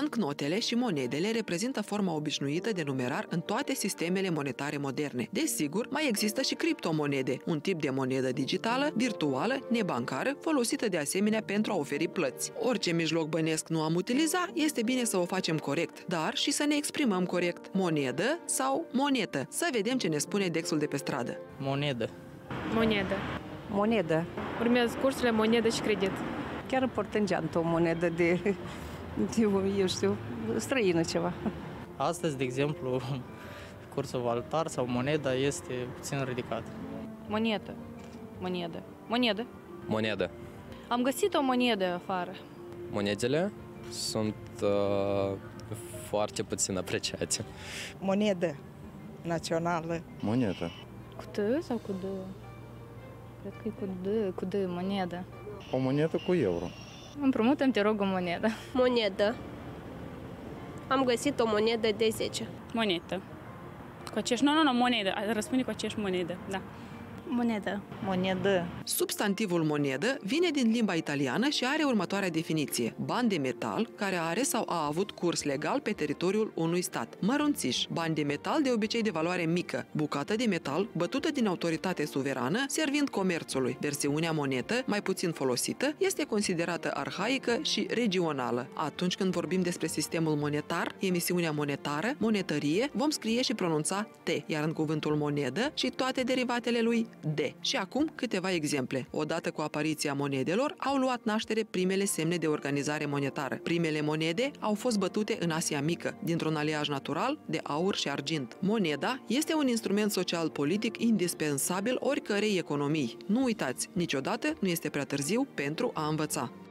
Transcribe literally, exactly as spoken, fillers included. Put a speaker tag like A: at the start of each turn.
A: Bancnotele și monedele reprezintă forma obișnuită de numerar în toate sistemele monetare moderne. Desigur, mai există și criptomonede, un tip de monedă digitală, virtuală, nebancară, folosită de asemenea pentru a oferi plăți. Orice mijloc bănesc nu am utiliza, este bine să o facem corect, dar și să ne exprimăm corect. Monedă sau monetă? Să vedem ce ne spune Dexul de pe stradă.
B: Monedă.
C: Monedă.
D: Monedă.
C: Urmează cursurile monedă și credit.
D: Chiar important o monedă de, de, eu știu, străină ceva.
B: Astăzi, de exemplu, cursul valutar sau moneda este puțin ridicat.
E: Monedă. Monedă. Monedă.
F: Monedă.
E: Am găsit o monedă afară.
F: Monedele sunt uh, foarte puțin apreciate.
G: Monedă națională.
H: Monedă.
E: Cu T sau cu D? Cred că e cu D, cu D, monedă.
H: O monedă cu euro.
E: Împrumutăm, te rog, o monedă.
I: Monedă. Am găsit o monedă de zece.
J: Monedă. Cu aceeași, nu, nu, nu, monedă. Răspunde cu aceeași monedă, da.
K: Monedă.
D: Monedă.
A: Substantivul monedă vine din limba italiană și are următoarea definiție. Ban de metal care are sau a avut curs legal pe teritoriul unui stat. Mărunțiș, bani de metal de obicei de valoare mică, bucată de metal bătută din autoritate suverană, servind comerțului. Versiunea monetă, mai puțin folosită, este considerată arhaică și regională. Atunci când vorbim despre sistemul monetar, emisiunea monetară, monetărie, vom scrie și pronunța T, iar în cuvântul monedă și toate derivatele lui D. Și acum câteva exemple. Odată cu apariția monedelor, au luat naștere primele semne de organizare monetară. Primele monede au fost bătute în Asia Mică, dintr-un aliaj natural de aur și argint. Moneda este un instrument social-politic indispensabil oricărei economii. Nu uitați, niciodată nu este prea târziu pentru a învăța.